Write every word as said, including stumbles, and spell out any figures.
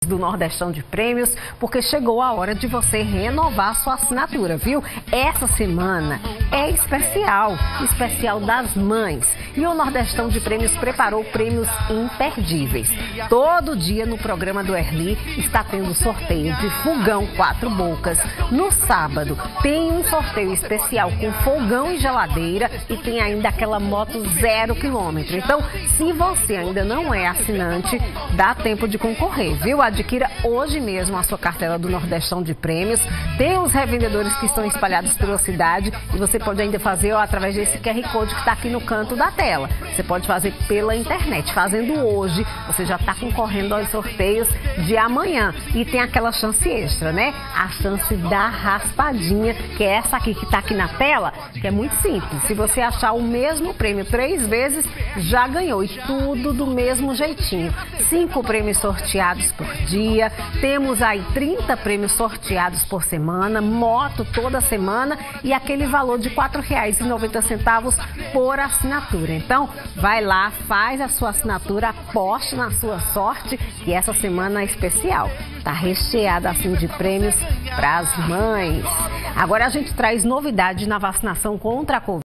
do Nordestão de Prêmios, porque chegou a hora de você renovar sua assinatura, viu? Essa semana é especial, especial das mães. E o Nordestão de Prêmios preparou prêmios imperdíveis. Todo dia no programa do Erli está tendo sorteio de fogão quatro bocas. No sábado tem um sorteio especial com fogão e geladeira e tem ainda aquela moto zero quilômetro. Então, se você ainda não é assinante, dá tempo de concorrer, viu? Adquira hoje mesmo a sua cartela do Nordestão de Prêmios. Tem os revendedores que estão espalhados pela cidade e você pode ainda fazer ó, através desse Q R Code que está aqui no canto da tela. Você pode fazer pela internet. Fazendo hoje, você já está concorrendo aos sorteios de amanhã. E tem aquela chance extra, né? A chance da raspadinha, que é essa aqui que está aqui na tela, que é muito simples. Se você achar o mesmo prêmio três vezes, já ganhou. E tudo do mesmo jeitinho. Cinco prêmios sorteados por dia. Temos aí trinta prêmios sorteados por semana. Moto toda semana. E aquele valor de quatro reais e noventa centavos por assinatura. Então, vai lá, faz a sua assinatura, aposte na sua sorte, que essa semana é especial. Tá recheada assim de prêmios para as mães. Agora a gente traz novidade na vacinação contra a Covid.